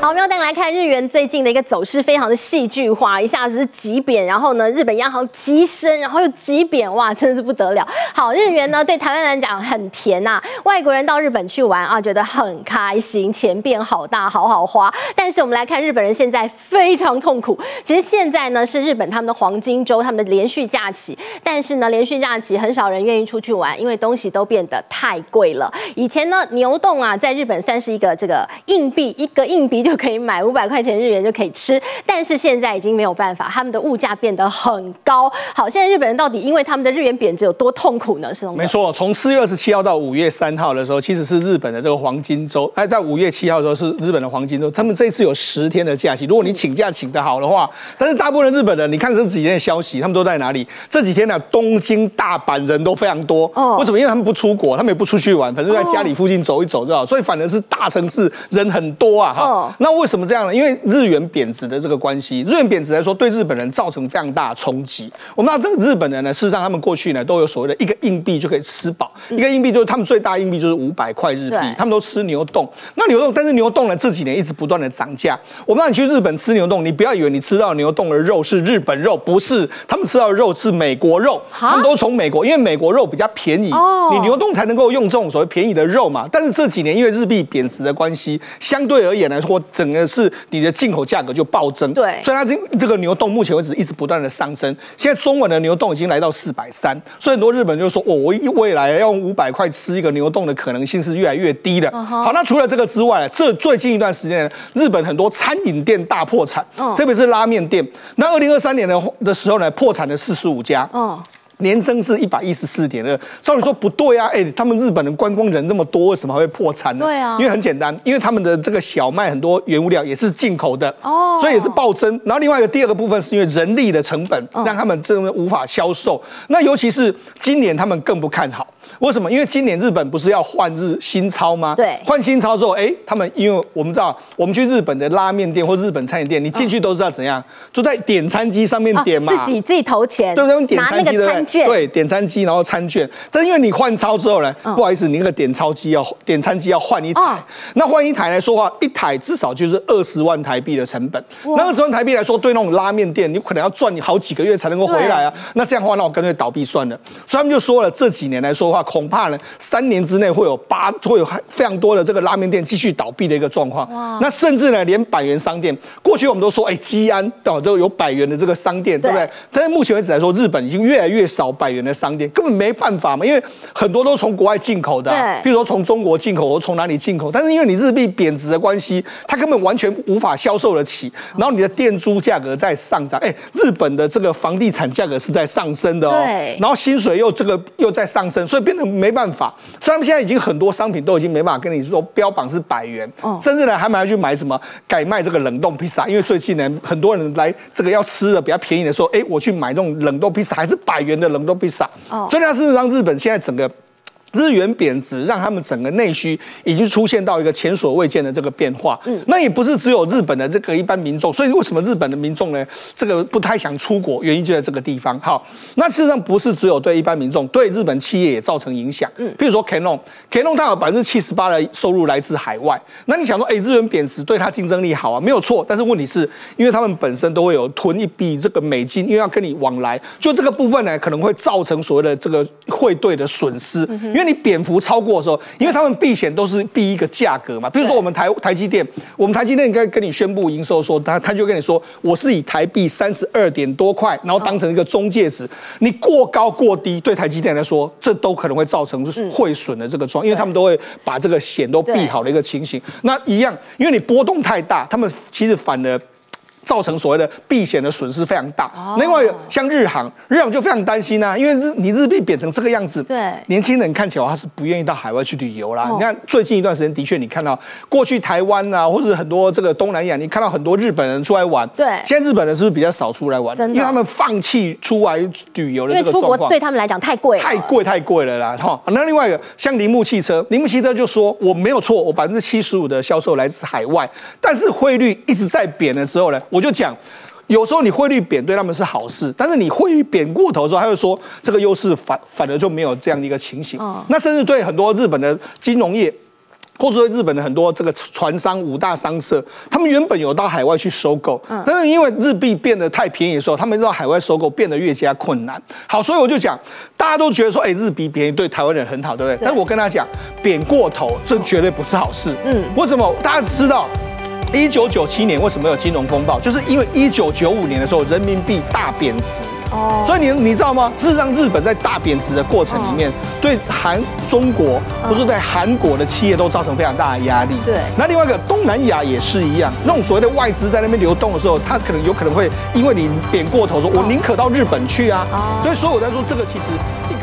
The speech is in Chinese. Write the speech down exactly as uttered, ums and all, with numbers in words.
好，我们要带来看日元最近的一个走势，非常的戏剧化，一下子是急贬，然后呢，日本央行急升，然后又急贬，哇，真的是不得了。好，日元呢对台湾来讲很甜呐、啊，外国人到日本去玩啊，觉得很开心，钱变好大，好好花。但是我们来看日本人现在非常痛苦。其实现在呢是日本他们的黄金周，他们的连续假期，但是呢连续假期很少人愿意出去玩，因为东西都变得太贵了。以前呢牛冻啊，在日本算是一个这个硬币，一个硬币就可以买五百块钱日元就可以吃，但是现在已经没有办法，他们的物价变得很高。好，现在日本人到底因为他们的日元贬值有多痛苦呢？是没错，从四月二十七号到五月三号的时候，其实是日本的这个黄金周。哎，在五月七号的时候是日本的黄金周，他们这一次有十天的假期。如果你请假请得好的话，但是大部分的日本人，你看这几天的消息，他们都在哪里？这几天呢、啊，东京、大阪人都非常多。哦，为什么？因为他们不出国，他们也不出去玩，反正在家里附近走一走就好。所以反而是大城市人很多啊。哈、哦，那为什么这样呢？因为日元贬值的这个关系，日元贬值来说，对日本人造成非常大的冲击。我们知道这个日本人呢，事实上他们过去呢都有所谓的一个硬币就可以吃饱，嗯、一个硬币就是他们最大硬币就是五百块日币，他们都吃牛冻。那牛冻，但是牛冻呢这几年一直不断的涨价。我们让你去日本吃牛冻，你不要以为你吃到牛冻的肉是日本肉，不是，他们吃到的肉是美国肉，他们都从美国，因为美国肉比较便宜，哦、你牛冻才能够用这种所谓便宜的肉嘛。但是这几年因为日币贬值的关系，相对而言来说，整个是你的进口价格就暴增，对，所以它这这个牛冻目前为止一直不断的上升。现在中文的牛冻已经来到四百三，所以很多日本人就说，哦，我未来要用五百块吃一个牛冻的可能性是越来越低的。Uh-huh. 好，那除了这个之外，这最近一段时间，日本很多餐饮店大破产， uh. 特别是拉面店。那二零二三年的的时候呢，破产了四十五家。Uh.年增是一百一十四点二，照理说不对啊，哎、欸，他们日本的观光人那么多，为什么还会破产呢？对啊，因为很简单，因为他们的这个小麦很多原物料也是进口的，哦，所以也是暴增。然后另外一个第二个部分是因为人力的成本让他们真的无法销售。那尤其是今年他们更不看好，为什么？因为今年日本不是要换日新钞吗？对，换新钞之后，哎、欸，他们因为我们知道，我们去日本的拉面店或日本餐饮店，你进去都是要怎样，就在点餐机上面点嘛， 哦、自己自己投钱， 对不对？点餐机对不对？对，点餐机，然后餐券，但是因为你换钞之后呢，嗯、不好意思，你那个点钞机要点餐机要换一台，哦、那换一台来说话，一台至少就是二十万台币的成本。那二十万台币来说，对那种拉面店，你可能要赚好几个月才能够回来啊。那这样的话，那我干脆倒闭算了。所以他们就说了，这几年来说的话，恐怕呢，三年之内会有八会有非常多的这个拉面店继续倒闭的一个状况。那甚至呢，连百元商店，过去我们都说，哎、欸，基安哦，都有百元的这个商店，对不对？但是目前为止来说，日本已经越来越少百元的商店，根本没办法嘛，因为很多都从国外进口的、啊，比如说从中国进口或从哪里进口，但是因为你日币贬值的关系，它根本完全无法销售得起，然后你的店租价格在上涨，哎、欸，日本的这个房地产价格是在上升的哦，然后薪水又这个又在上升，所以变得没办法，所以他们现在已经很多商品都已经没办法跟你说标榜是百元，哦、甚至呢还买要去买什么改卖这个冷冻披萨，因为最近呢很多人来这个要吃的比较便宜的时候，哎、欸，我去买这种冷冻披萨还是百元的冷冻披萨。哦，所以那事实上，日本现在整个日元贬值，让他们整个内需已经出现到一个前所未见的这个变化。嗯，那也不是只有日本的这个一般民众，所以为什么日本的民众呢，这个不太想出国，原因就在这个地方。好，那事实上不是只有对一般民众，对日本企业也造成影响。嗯，譬如说 Canon，Canon 它有百分之七十八的收入来自海外。那你想说，哎、欸，日元贬值对它竞争力好啊，没有错。但是问题是，因为他们本身都会有囤一笔这个美金，因为要跟你往来，就这个部分呢，可能会造成所谓的这个汇兑的损失。嗯，因为你贬幅超过的时候，因为他们避险都是避一个价格嘛，比如说我们台台积电，我们台积电应该跟你宣布营收说，他他就跟你说，我是以台币三十二点多块，然后当成一个中介值，你过高过低，对台积电来说，这都可能会造成汇损的这个状，因为他们都会把这个险都避好的一个情形。那一样，因为你波动太大，他们其实反而造成所谓的避险的损失非常大。哦、另外，像日航，日航就非常担心啊，因为日你日币贬成这个样子，对年轻人看起来他是不愿意到海外去旅游啦。哦、你看最近一段时间，的确你看到过去台湾啊，或者很多这个东南亚，你看到很多日本人出来玩，对，现在日本人是不是比较少出来玩？因为他们放弃出来旅游的这个状况，因为出国对他们来讲太贵了，太贵太贵了啦。哈，那另外一个像铃木汽车，铃木汽车就说我没有错，我百分之七十五的销售来自海外，但是汇率一直在贬的时候呢，我就讲，有时候你汇率贬对他们是好事，但是你汇率贬过头的时候，他会说这个优势反反而就没有这样的一个情形。哦、那甚至对很多日本的金融业， 或者说日本的很多这个船商五大商社，他们原本有到海外去收购，嗯、但是因为日币变得太便宜的时候，他们到海外收购变得越加困难。好，所以我就讲，大家都觉得说，哎、欸，日币便宜对台湾人很好，对不对？对，但是我跟他讲，贬过头，这绝对不是好事。嗯，为什么？大家知道。一九九七年为什么有金融风暴？就是因为一九九五年的时候人民币大贬值，哦，所以你你知道吗？事实上，日本在大贬值的过程里面，哦、对韩中国或是对韩国的企业都造成非常大的压力。对，那另外一个东南亚也是一样，那种所谓的外资在那边流动的时候，它可能有可能会因为你贬过头，说我宁可到日本去啊。哦，所以所以我在说这个其实一个。